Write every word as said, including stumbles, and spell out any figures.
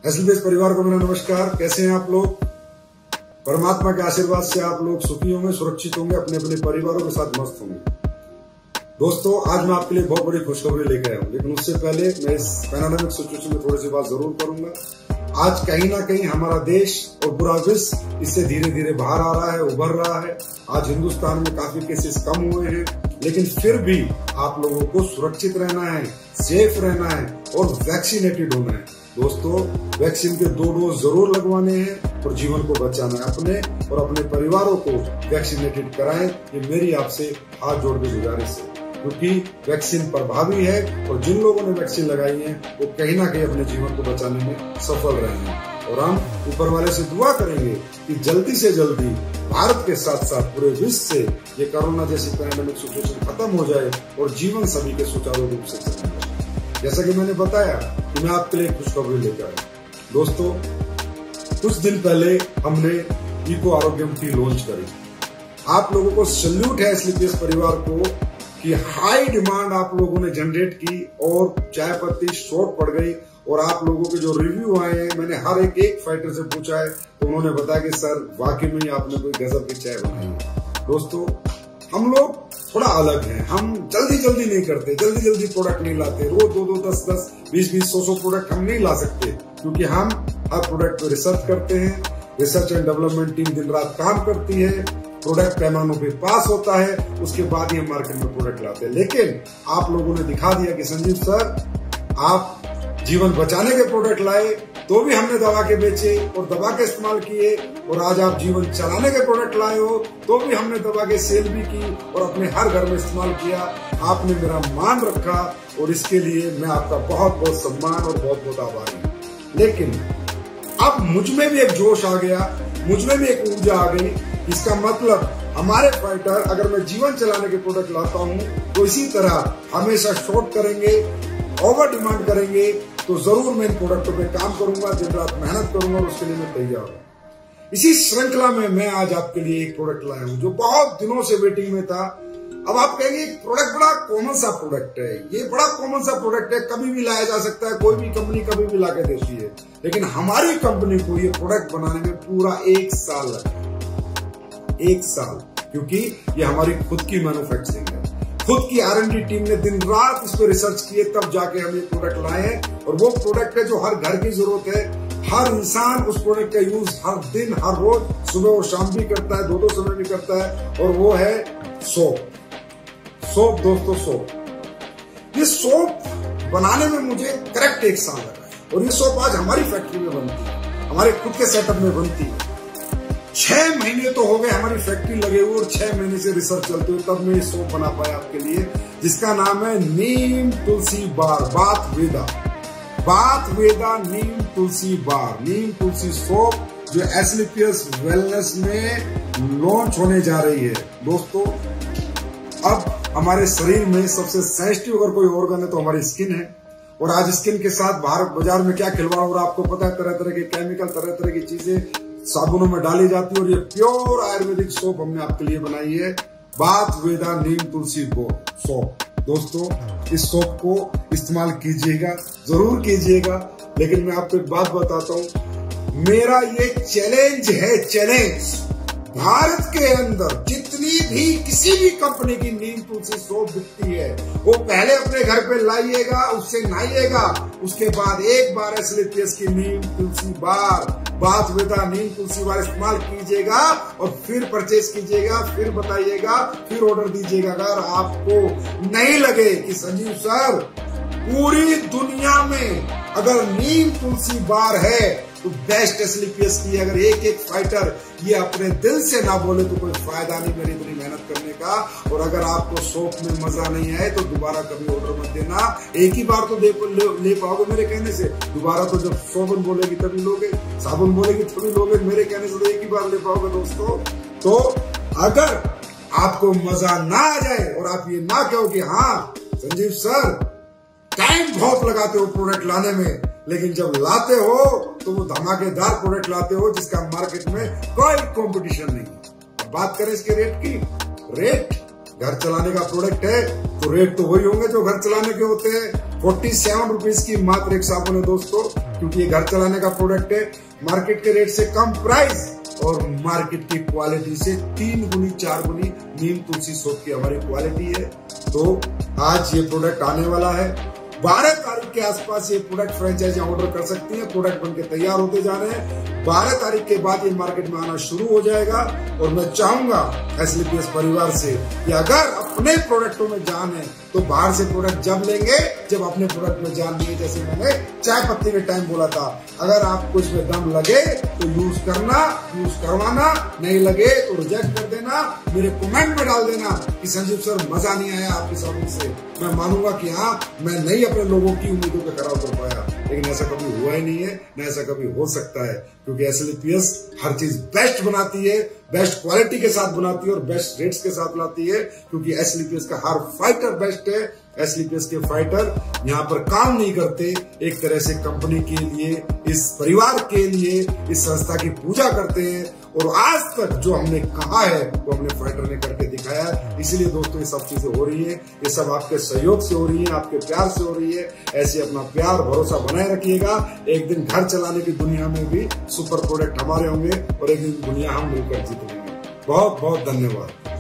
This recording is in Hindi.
एसएलबीएस परिवार को मेरा नमस्कार। कैसे हैं आप लोग? परमात्मा के आशीर्वाद से आप लोग सुखी होंगे, सुरक्षित होंगे, अपने अपने परिवारों के साथ मस्त होंगे। दोस्तों, आज मैं आपके लिए बहुत बड़ी खुशखबरी लेकर आया हूँ, लेकिन उससे पहले मैं इस पैंडेमिक सिचुएशन में थोड़ी सी बात जरूर करूंगा। आज कहीं ना कहीं हमारा देश और पूरा विश्व इससे धीरे धीरे बाहर आ रहा है, उभर रहा है। आज हिंदुस्तान में काफी केसेस कम हुए हैं, लेकिन फिर भी आप लोगों को सुरक्षित रहना है, सेफ रहना है और वैक्सीनेटेड होना है। दोस्तों, वैक्सीन के दो डोज जरूर लगवाने हैं और जीवन को बचाना है। अपने और अपने परिवारों को वैक्सीनेटेड कराएं, ये मेरी आपसे हाथ जोड़ के गुजारिश है, क्योंकि वैक्सीन प्रभावी है और जिन लोगों ने वैक्सीन लगाई है वो कहीं ना कहीं अपने जीवन को बचाने में सफल रहे हैं। और हम ऊपर वाले से दुआ करेंगे कि जल्दी से जल्दी भारत के साथ साथ पूरे विश्व से ये कोरोना जैसी पैंडेमिक सिचुएशन खत्म हो जाए और जीवन सभी के सुचारू रूप से चले जाए। जैसा कि मैंने बताया कि मैं आपके लिए खुशखबरी लेकर आया। दोस्तों, कुछ दिन पहले हमने इको आरोग्यम की लॉन्च करी। आप लोगों को सैल्यूट है एसएलबीएस परिवार को कि हाई डिमांड आप लोगों ने जनरेट की और चाय पत्ती शॉर्ट पड़ गई। और आप लोगों के जो रिव्यू आए हैं, मैंने हर एक एक फाइटर से पूछा है तो उन्होंने बताया कि सर वाकई में आपने कोई गजब की चाय बनाई है। दोस्तों, हम लोग थोड़ा अलग हैं। हम जल्दी जल्दी नहीं करते, जल्दी जल्दी प्रोडक्ट नहीं लाते। रोज दो दो दस दस बीस बीस सौ सौ प्रोडक्ट हम नहीं ला सकते, क्योंकि हम हर प्रोडक्ट पे रिसर्च करते हैं। रिसर्च एंड डेवलपमेंट टीम दिन रात काम करती है, प्रोडक्ट पैमानों पे पास होता है, उसके बाद ही हम मार्केट में प्रोडक्ट लाते हैं। लेकिन आप लोगों ने दिखा दिया कि संजीव सर, आप जीवन बचाने के प्रोडक्ट लाए तो भी हमने दबा के बेचे और दबा के इस्तेमाल किए, और आज आप जीवन चलाने के प्रोडक्ट लाए हो तो भी हमने दबा के सेल भी की और अपने हर घर में इस्तेमाल किया। आपने मेरा मान रखा और इसके लिए मैं आपका बहुत बहुत सम्मान और बहुत बहुत आभारी हूँ। लेकिन अब मुझ में भी एक जोश आ गया, मुझ में भी एक ऊर्जा आ गई। इसका मतलब हमारे फाइटर अगर मैं जीवन चलाने के प्रोडक्ट लाता हूँ तो इसी तरह हमेशा शॉर्ट करेंगे, ओवर डिमांड करेंगे, तो जरूर मैं इन प्रोडक्टों पे काम करूंगा, दिन रात मेहनत करूंगा और उसके लिए मैं तैयार हूं। इसी श्रृंखला में मैं आज आपके लिए एक प्रोडक्ट लाया हूं जो बहुत दिनों से वेटिंग में था। अब आप कहेंगे प्रोडक्ट बड़ा कॉमन सा प्रोडक्ट है, ये बड़ा कॉमन सा प्रोडक्ट है, कभी भी लाया जा सकता है, कोई भी कंपनी कभी भी लाके देती है। लेकिन हमारी कंपनी को ये प्रोडक्ट बनाने में पूरा एक साल लगा, एक साल, क्योंकि ये हमारी खुद की मैन्युफैक्चरिंग है। खुद की आर एंड डी टीम ने दिन रात इस पर रिसर्च किए, तब जाके हम ये प्रोडक्ट लाए हैं। और वो प्रोडक्ट है जो हर घर की जरूरत है। हर इंसान उस प्रोडक्ट का यूज हर दिन, हर रोज, सुबह और शाम भी करता है, दो दो समय भी करता है, और वो है सोप। सोप दोस्तों, सोप। ये सोप बनाने में मुझे करेक्ट एक साल लगा है और ये सोप आज हमारी फैक्ट्री में बनती है, हमारे खुद के सेटअप में बनती है। छह महीने तो हो गए हमारी फैक्ट्री लगे हुए और छह महीने से रिसर्च चलते हुए तब मैं ये सोप बना पाया आपके लिए, जिसका नाम है Neem Tulsi bar, bath Veda. Bath Veda Neem Tulsi bar, Neem Tulsi soap, जो एसएलबीएस वेलनेस में लॉन्च होने जा रही है। दोस्तों, अब हमारे शरीर में सबसे सेंसिटिव अगर कोई ऑर्गन है तो हमारी स्किन है। और आज स्किन के साथ भारत बाजार में क्या खिलवाड़ हो रहा है आपको पता है। तरह तरह के केमिकल, तरह तरह की चीजें साबुनों में डाली जाती है, और ये प्योर आयुर्वेदिक सोप हमने आपके लिए बनाई है, बाथ वेदा नीम तुलसी सोप। दोस्तों, इस सोप को इस्तेमाल कीजिएगा, जरूर कीजिएगा। लेकिन मैं आपको एक बात बताता हूं, मेरा ये चैलेंज है, चैलेंज। भारत के अंदर जितनी भी किसी भी कंपनी की नीम तुलसी सोप बिकती है, वो पहले अपने घर पे लाइएगा, उससे नहाइएगा, उसके बाद एक बार एसएलबीएस की नीम तुलसी बार, बाथ वेदा नीम तुलसी बार इस्तेमाल कीजिएगा और फिर परचेज कीजिएगा, फिर बताइएगा, फिर ऑर्डर दीजिएगा। अगर आपको नहीं लगे कि संजीव सर, पूरी दुनिया में अगर नीम तुलसी बार है तो बेस्ट एसएलबीएस की, अगर एक एक फाइटर ये अपने दिल से ना बोले तो कोई फायदा नहीं मेरी इतनी मेहनत करने का। और अगर आपको सोप में मजा नहीं आए तो दोबारा कभी ऑर्डर मत देना। एक ही बार तो दे ले, ले पाओगे मेरे कहने से, दोबारा तो जब साबुन बोलेगी तभी लोगे, साबुन बोलेगी तभी लोगे, मेरे कहने से तो एक ही बार ले पाओगे। दोस्तों, तो अगर आपको मजा ना आ जाए और आप ये ना कहो कि हाँ संजीव सर, टाइम बहुत लगाते हो प्रोडक्ट लाने में, लेकिन जब लाते हो तो वो धमाकेदार प्रोडक्ट लाते हो जिसका मार्केट में कोई कंपटीशन नहीं। अब बात करें इसके रेट की, रेट घर चलाने का प्रोडक्ट है तो रेट तो वही होंगे जो घर चलाने के होते हैं। फोर्टी सेवन रुपीज की मात्र एक साबुन है दोस्तों, क्योंकि ये घर चलाने का प्रोडक्ट है, मार्केट के रेट से कम प्राइस और मार्केट की क्वालिटी से तीन गुनी चार गुनी नीम तुलसी सोप की हमारी क्वालिटी है। तो आज ये प्रोडक्ट आने वाला है, बारह तारीख के आसपास ये प्रोडक्ट फ्रेंचाइजी ऑर्डर कर सकती है। प्रोडक्ट बनके तैयार होते जा रहे हैं, बारह तारीख के बाद ये मार्केट में आना शुरू हो जाएगा। और मैं चाहूंगा एसलीपीएस परिवार से कि अगर अपने प्रोडक्टों में जान है तो बाहर से प्रोडक्ट जब लेंगे जब अपने प्रोडक्ट में जान नहीं है। जैसे मैंने चाय पत्ती के टाइम बोला था, अगर आपको इसमें दम लगे तो यूज करना, यूज करवाना, नहीं लगे तो रिजेक्ट कर देना। मेरे कमेंट में डाल देना कि संजीव सर मजा नहीं आया आपकी सर्विस से। मैं मानूंगा कि हाँ, मैं नहीं अपने लोगों की उम्मीदों को खरा उतर पाया, लेकिन ऐसा कभी हुआ ही नहीं है, न ऐसा कभी हो सकता है, क्योंकि एसलीपीएस हर चीज बेस्ट बनाती है, बेस्ट क्वालिटी के साथ बनाती है और बेस्ट रेट्स के साथ बनाती है। क्योंकि एसलीपीएस का हर फाइटर बेस्ट है। एसलीपीएस के फाइटर यहाँ पर काम नहीं करते, एक तरह से कंपनी के लिए, इस परिवार के लिए, इस संस्था की पूजा करते हैं। और आज तक जो हमने कहा है वो हमने फाइटर ने करके दिखाया है। इसलिए दोस्तों ये सब चीजें हो रही है, ये सब आपके सहयोग से हो रही है, आपके प्यार से हो रही है। ऐसे अपना प्यार भरोसा बनाए रखिएगा। एक दिन घर चलाने की दुनिया में भी सुपर प्रोडक्ट हमारे होंगे और एक दिन दुनिया हम मिलकर जीतेंगे। बहुत बहुत धन्यवाद।